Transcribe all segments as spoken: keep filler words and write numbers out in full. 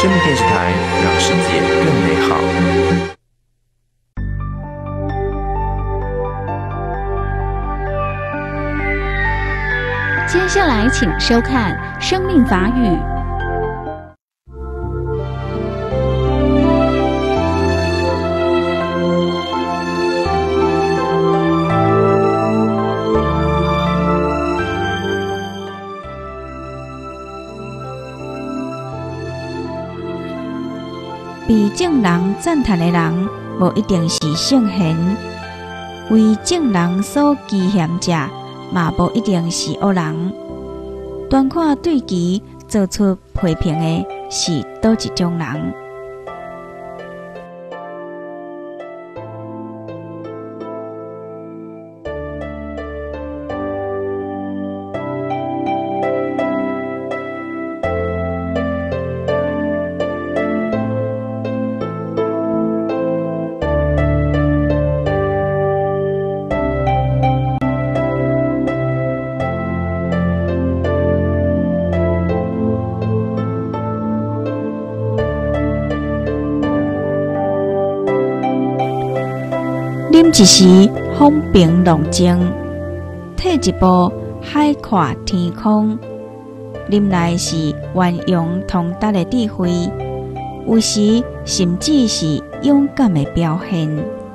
生命电视台，让世界更美好。 接下来，请收看《生命法语》。 被众人赞叹的人，无一定是圣贤；为众人所讥嫌者，嘛无一定是恶人。端看对其做出批评的是倒一种人。饮一时风平浪静，退一步海阔天空。饮来是圆融通达的智慧，有时甚至是勇敢的表现。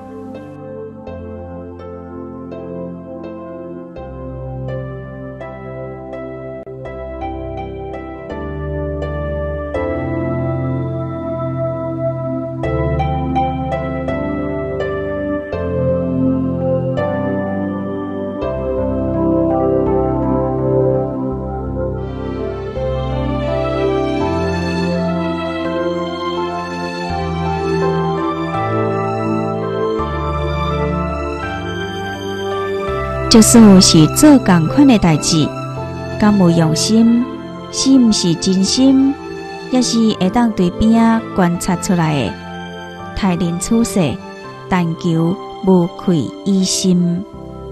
即使是做同款的代志，敢有用心，是毋是真心，也是会当对边仔观察出来的。待人处世，但求无愧于心。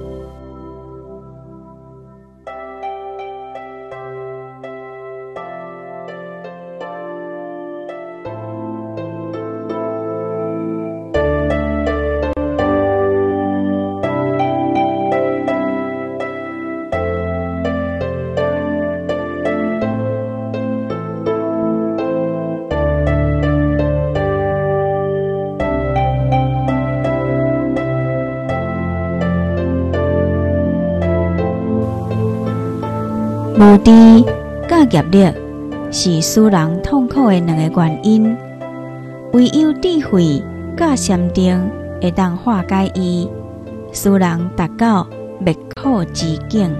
无知甲业力是使人痛苦的两个原因，唯有智慧甲禅定会当化解伊，使人达到灭苦之境。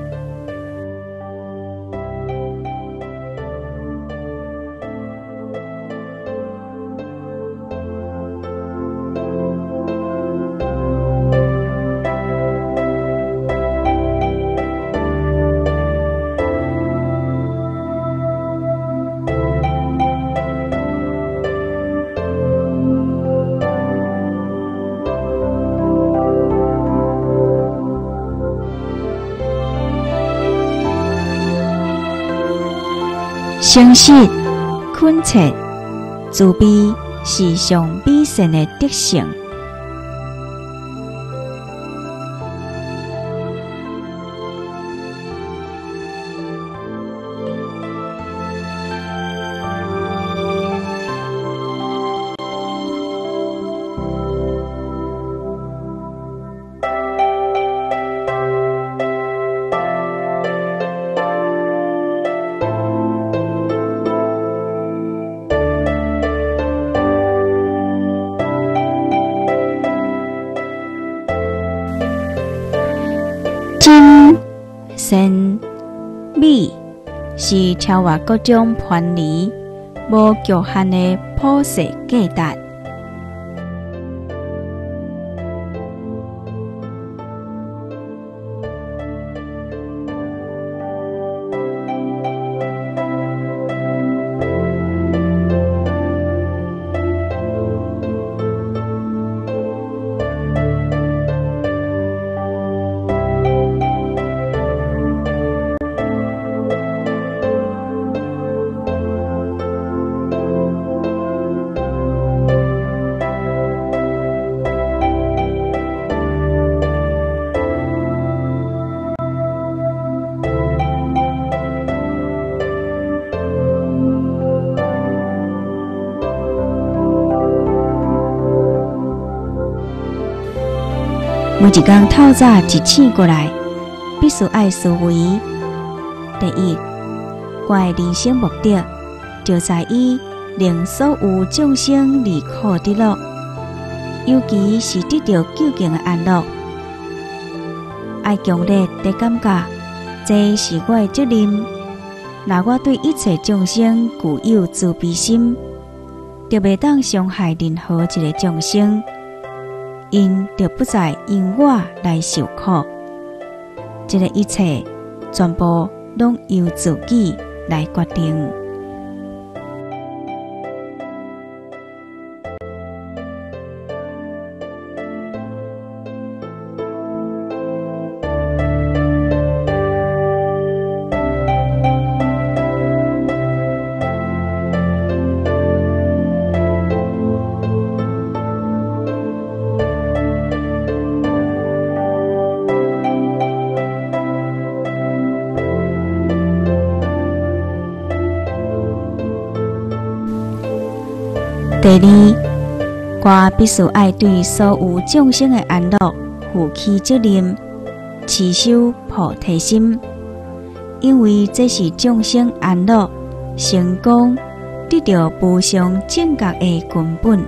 诚实、恳切、慈悲是上美善的德性。真、善、美是超越各种偏离、无局限的普世价值。 每一天透早一醒过来，必须爱思维。第一，我的人生目的就在于令所有众生离苦得乐，尤其是得到究竟的安乐。爱强烈地感觉，这是我的责任。若我对一切众生具有慈悲心，就袂当伤害任何一个众生，因就不再因我来受苦。这个一切全部拢由自己来决定。第二，我必须爱对所有众生的安乐负起责任，持守菩提心，因为这是众生安乐、成功、得到无上正觉的根本。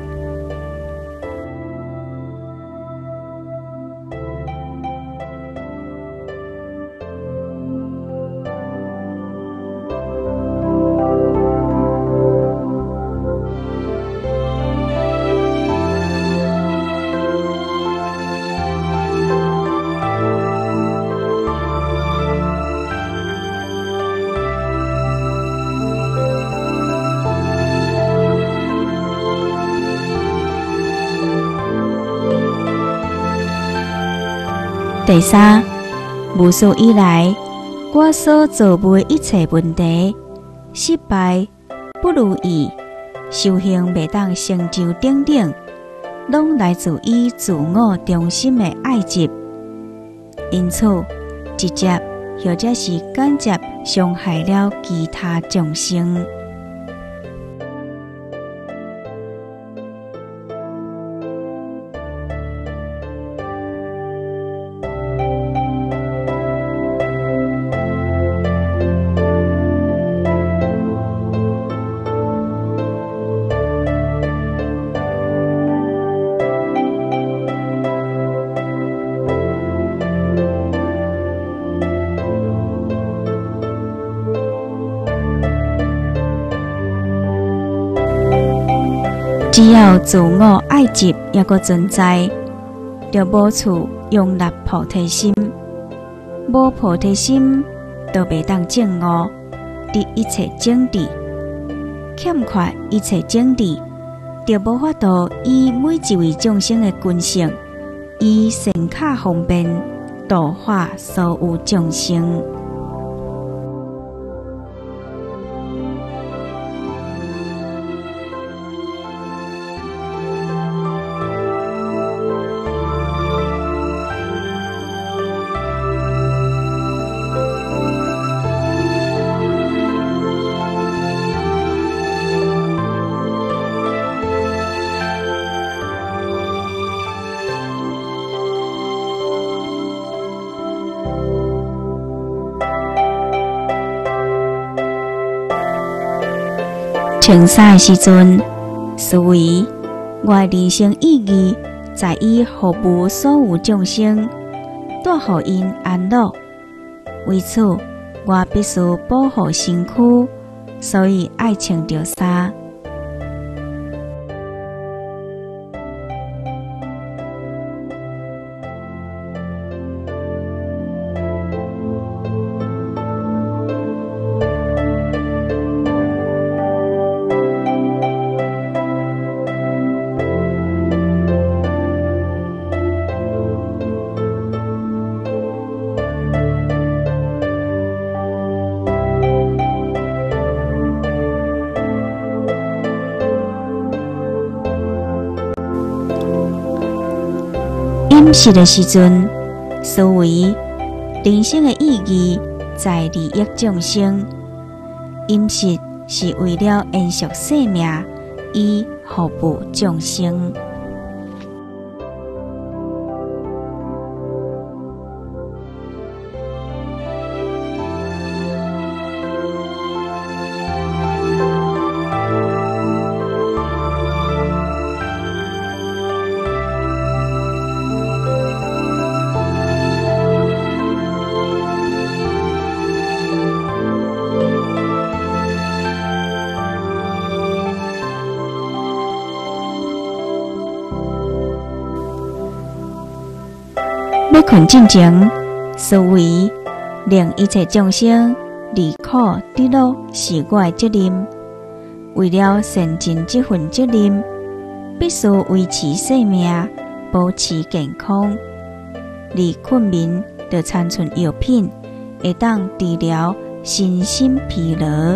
第三，无数以来，我所做的一切问题、失败、不如意、修行未当成就等等，拢来自于自我中心的爱执，因此直接或者是间接伤害了其他众生。只要自我爱执也个存在，就无处容纳菩提心。无菩提心，就袂当证悟得一切正智；欠缺一切正智，就无法度以每一位众生的根性，以善巧方便度化所有众生。穿衫的时阵，思维我的人生意义在于服务所有众生，带予因安乐。为此，我必须保护身躯，所以爱穿着衫。饮食的时阵，思维人生的意义在利益众生。饮食是为了延续生命，以服务众生。 要困进前，思维令一切众生离苦得乐是我的责任。为了善尽这份责任，必须维持生命，保持健康。而困眠就参出药品，会当治疗身心疲劳。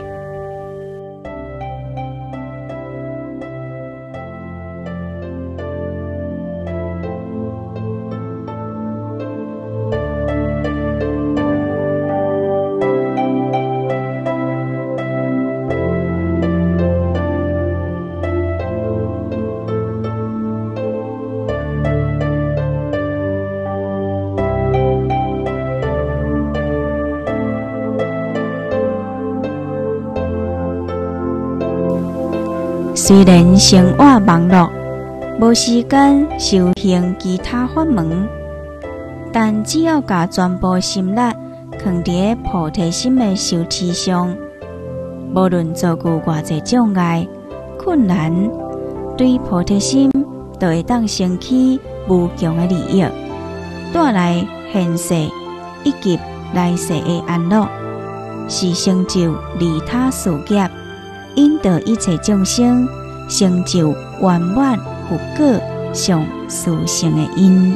虽然生活忙碌，无时间修行其他法门，但只要把全部心力放伫菩提心的修持上，无论遭遇偌济障碍、困难，对菩提心都会当升起无穷的利益，带来现世以及来世的安乐，是成就利他事业，引导一切众生成就圆满福果上殊胜的因。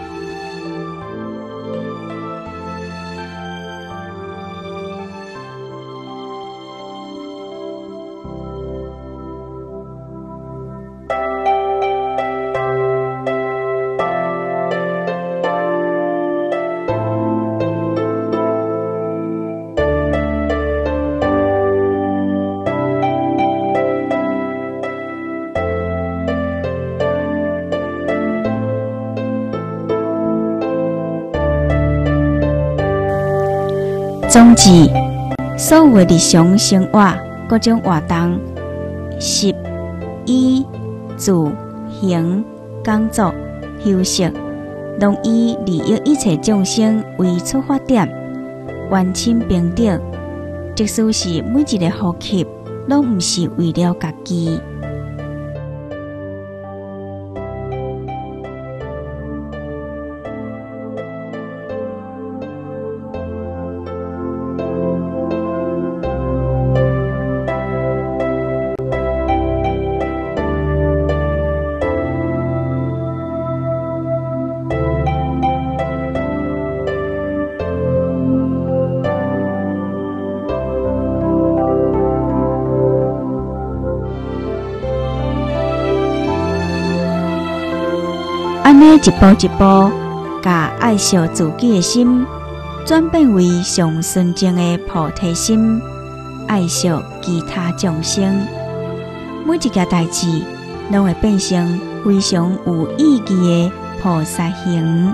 总之，所有日常生活各种活动，食、衣、住、行、工作、休息，拢以利益一切众生为出发点，完亲平等。即使是每一个呼吸，拢毋是为了家己。安尼一步一步，甲爱惜自己的心转变为上纯净的菩提心，爱惜其他众生，每一件代志拢会变成非常有意义的菩萨行。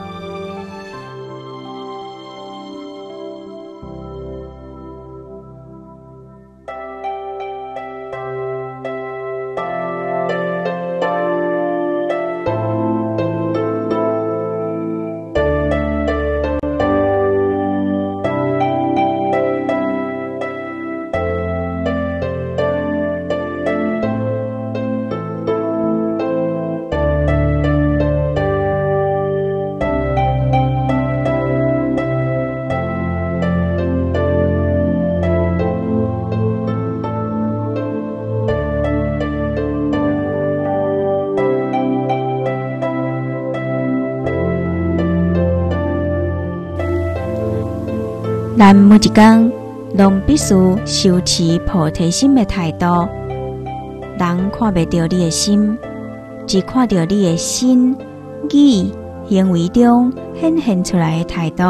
咱每一天拢必须修持菩提心的态度。人看袂到你的心，只看到你的心、语、行为中显现出来的态度。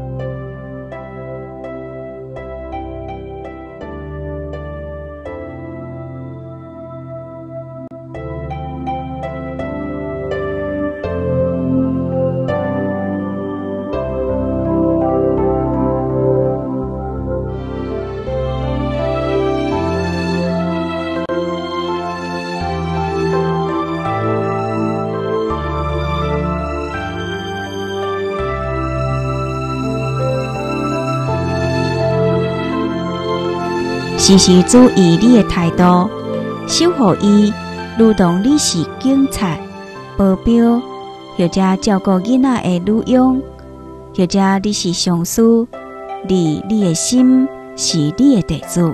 时时注意你的态度，守护伊，如同你是警察、保镖， 或者照顾囡仔的女佣，或者你是上司，而你的心是你的地主。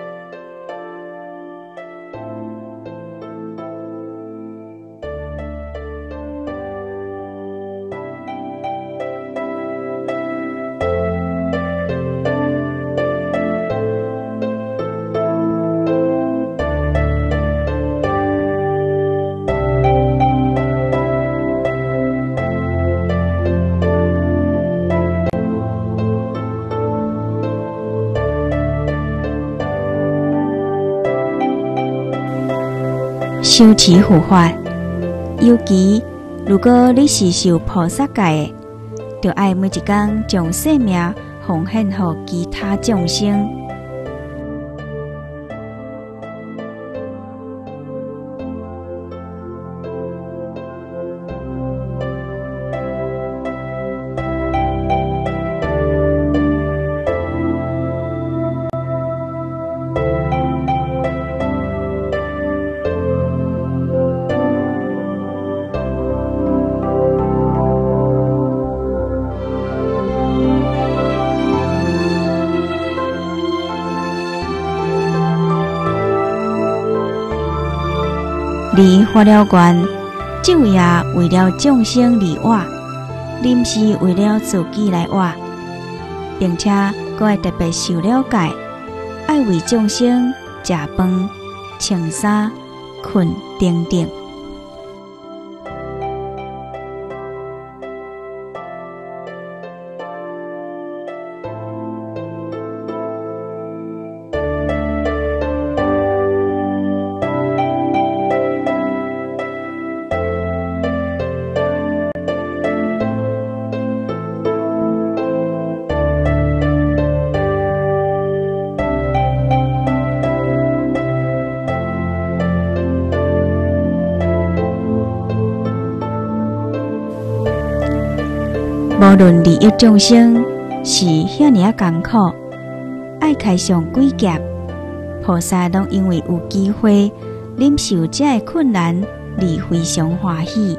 修持护法，尤其如果你是受菩萨戒的，就爱每一天将生命奉献给其他众生。你发了愿，昼夜为了众生而活，你毋是为了自己来活，并且阁爱特别受了解，爱为众生食饭、穿衫、困等等。无论利益众生是遐尔啊艰苦，爱开上几劫，菩萨拢因为有机会忍受这个困难而非常欢喜。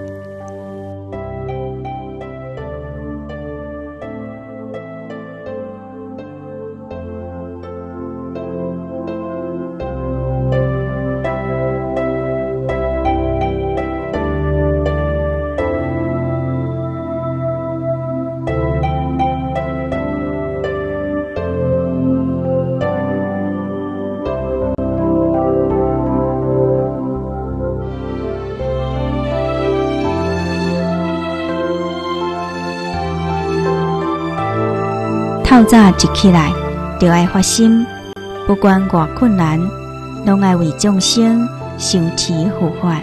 透早一起来，就爱发心，不管偌困难，拢爱为众生修持护法。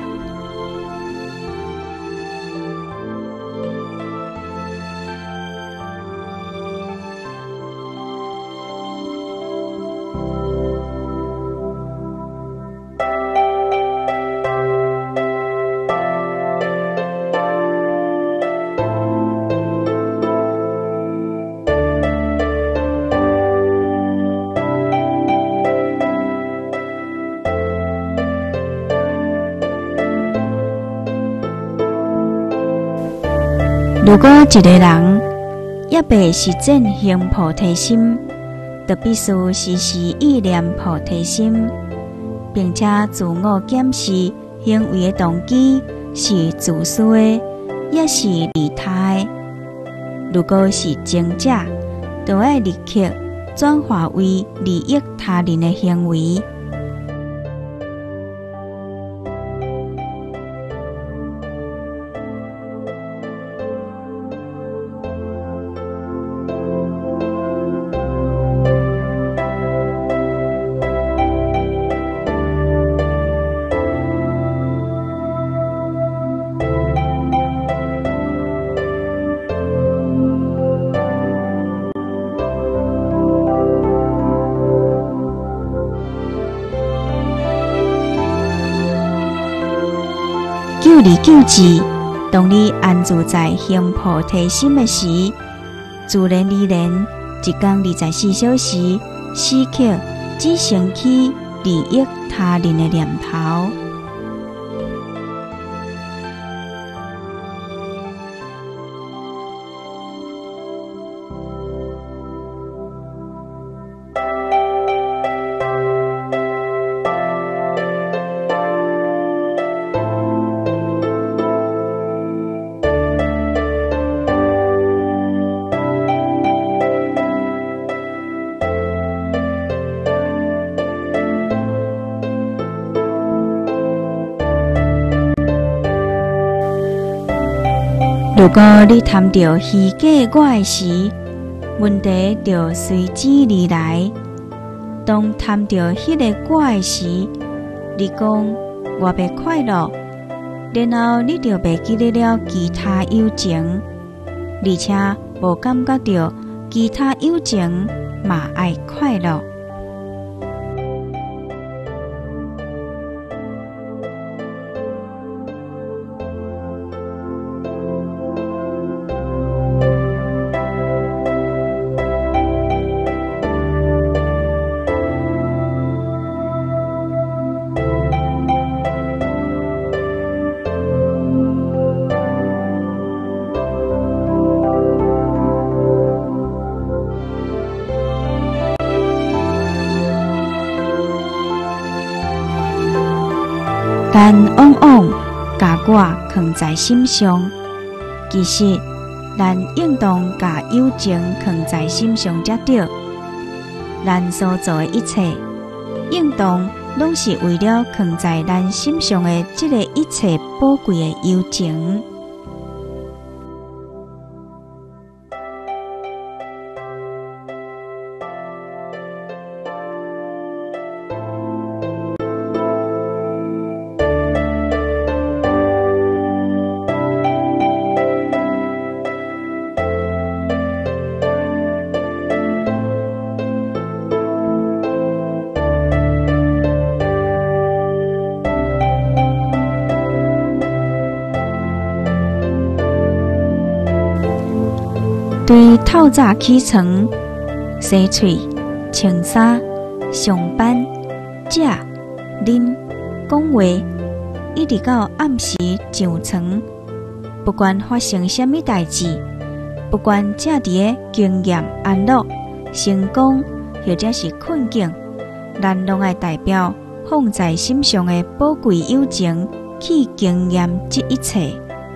如果一个人也未实践行菩提心，就必须时时意念菩提心，并且自我检视行为的动机是自私的，也是利他的。如果是前者，就要立刻转化为利益他人的行为。救而救之，当你安住在行菩提心的时，自然而然，一天二十四小时，时刻只升起利益他人的念头。 如果你谈到虚假我的时，问题就随之而来。当谈到迄个我的时，你讲我袂快乐，然后你就袂记得了其他友情，而且无感觉到其他友情嘛爱快乐。咱往往把我藏在心上，其实咱应当把友情藏在心上才对。咱所做的一切，应当拢是为了藏在咱心上的这个一切宝贵的友情。对透早起床、洗嘴、穿衫、上班、食、啉、讲话，一直到暗时上床，不管发生什么代志，不管这伫个经验、安乐、成功或者是困境，咱拢爱代表放在心上的宝贵友情去经验这一切。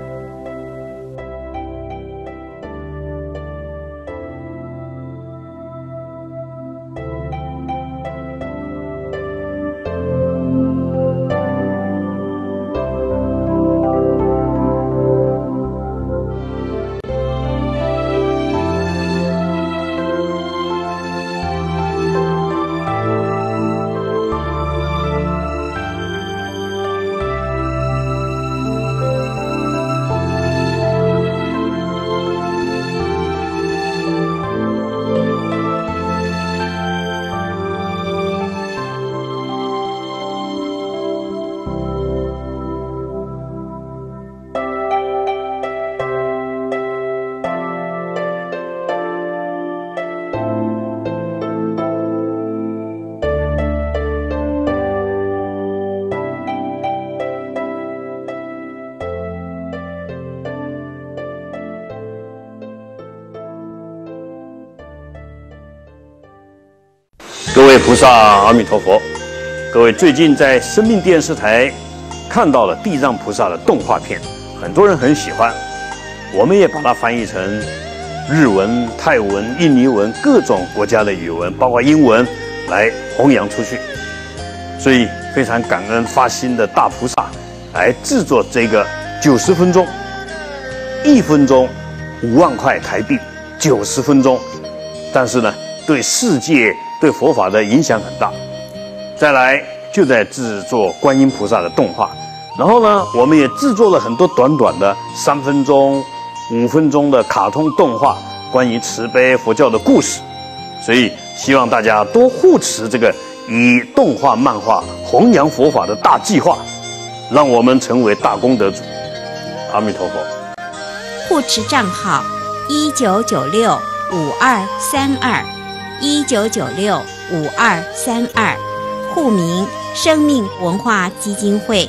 各位菩萨，阿弥陀佛！各位最近在生命电视台看到了地藏菩萨的动画片，很多人很喜欢，我们也把它翻译成日文、泰文、印尼文各种国家的语文，包括英文，来弘扬出去。所以非常感恩发心的大菩萨来制作这个九十分钟，一分钟五万块台币，九十分钟，但是呢，对世界对佛法的影响很大。再来就在制作观音菩萨的动画，然后呢，我们也制作了很多短短的三分钟、五分钟的卡通动画，关于慈悲佛教的故事。所以希望大家多护持这个以动画、漫画弘扬佛法的大计划，让我们成为大功德主。阿弥陀佛。 护持账号一九九六五二三二。一九九六五二三二，户名生命文化基金会。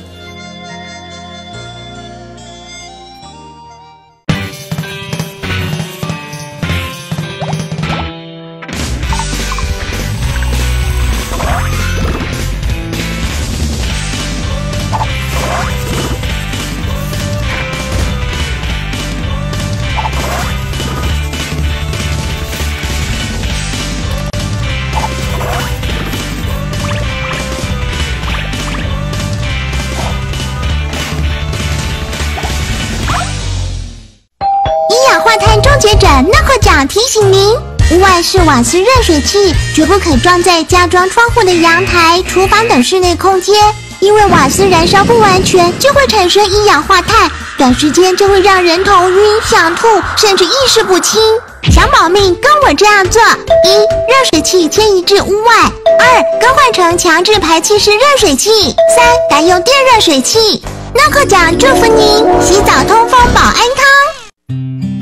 长提醒您，屋外式瓦斯热水器绝不可装在加装窗户的阳台、厨房等室内空间，因为瓦斯燃烧不完全就会产生一氧化碳，短时间就会让人头晕、想吐，甚至意识不清。想保命，跟我这样做：一、热水器迁移至屋外；二、更换成强制排气式热水器；三、改用电热水器。诺克奖祝福您，洗澡通风保安康。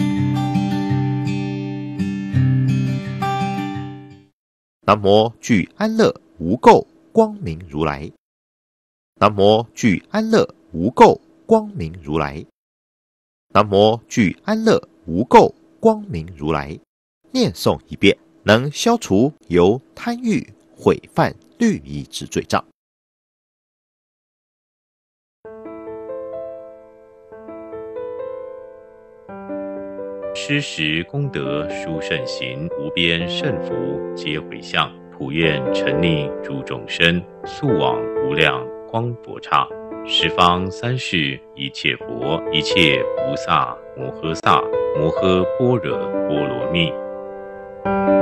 南无具安乐无垢光明如来。南无具安乐无垢光明如来。南无具安乐无垢光明如来。念诵一遍，能消除由贪欲、毁犯律仪之罪障。 施食功德殊胜行，无边胜福皆回向。普愿沉溺诸众生，速往无量光佛刹。十方三世一切佛，一切菩萨摩诃萨摩诃般若波罗蜜。